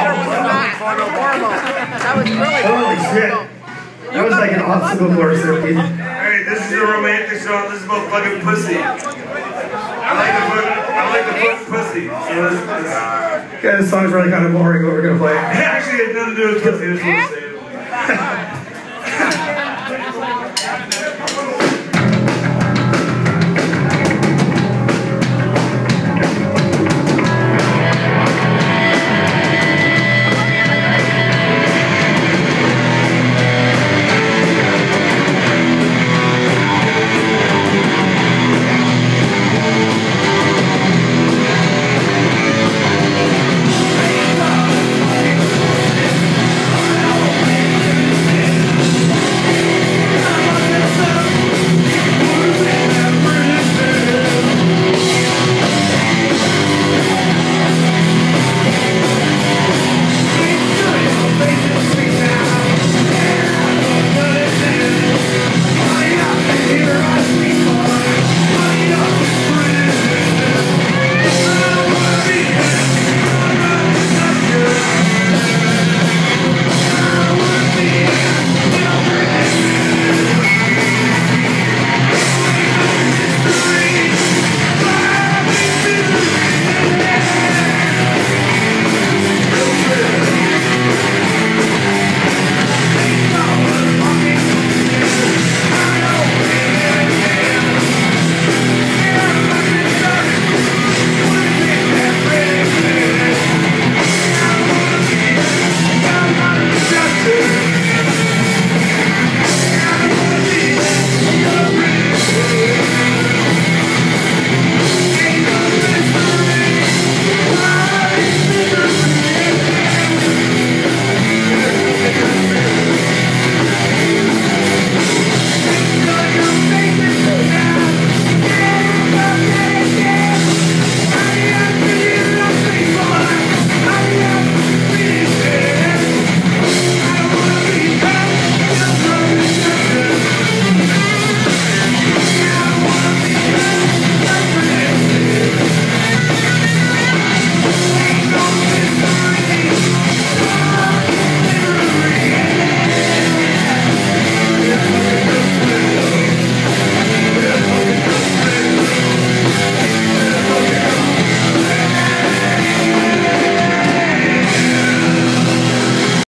better was not. That was really Holy shit. That was like an obstacle course there, Pete. Hey, this is a romantic song. This is about fucking pussy. I like the fucking pussy. So Okay, this song's really kind of boring, what we're gonna play. it actually had nothing to do with pussy. That's what I'm saying.